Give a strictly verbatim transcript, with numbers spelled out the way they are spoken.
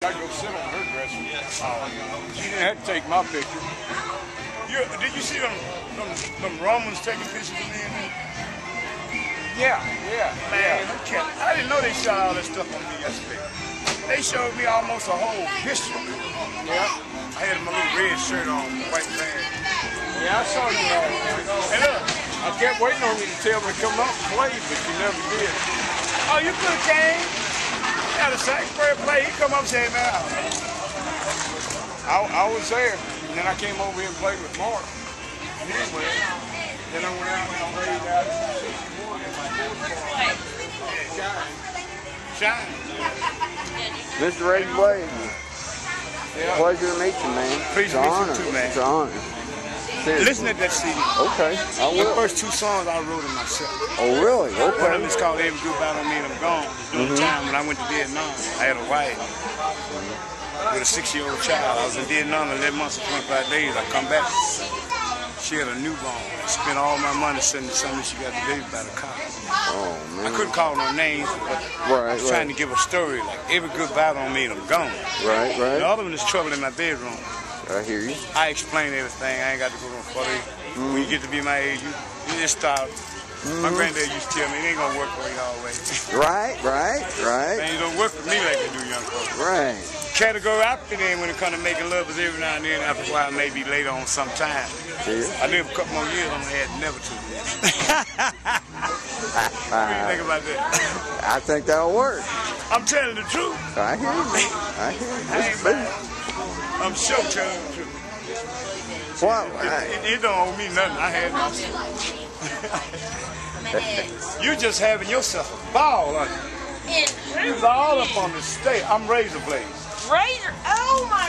I go sit on her dresser. Oh, she didn't have to take my picture. You, did you see them, them, them Romans taking pictures of me and them? Yeah, yeah, man. Yeah. I didn't know they shot all that stuff on me yesterday. They showed me almost a whole history. Yeah. I had my little red shirt on, white pants. Yeah, I saw you. And look, I kept waiting on you to tell me to come up and play, but you never did. Oh, you could have came. Yeah, the sax player play. He come up and said, man, I, I was there. And then I came over here and played with Mark. And he went. Then I went out and I played out in sixty-one in my fourth car. Shine. Shine. Mister RazorBlade. Yeah. Pleasure to meet you, man. Pleasure to meet you too, man. It's an honor. Listen to that C D. Okay, I will. The first two songs I wrote it myself. Oh, really? Okay. One of them is called Every Good Battle Me and I'm Gone. During the time when I went to Vietnam, I had a wife with a six-year-old child. I was in Vietnam eleven months and twenty-five days. I come back. She had a newborn. I spent all my money sending something she got the baby by the car. Oh, man. I couldn't call no names, but right, I was right. trying to give a story like Every Good Battle on Me and I'm Gone. Right, right. The other one is Trouble in My Bedroom. I hear you. I explain everything. I ain't got to go no further. Mm-hmm. When you get to be my age, you, you just stop. Mm-hmm. My granddad used to tell me, it ain't gonna work for you always. Right, right, right. Man, you don't work for me like you do young folks. Right. Category I fit in when it comes to making love is every now and then. After a while, maybe later on sometime. Yeah. I live a couple more years, I'm gonna add never to this. What do you think about that? I think that'll work. I'm telling the truth. I hear you. I hear you. I ain't bad. I'm sure telling the truth. Well, it, it, it don't owe me nothing. I had myself. You just having yourself a ball, aren't you? You was all up on the stage. I'm RazorBlade. Razor? Oh my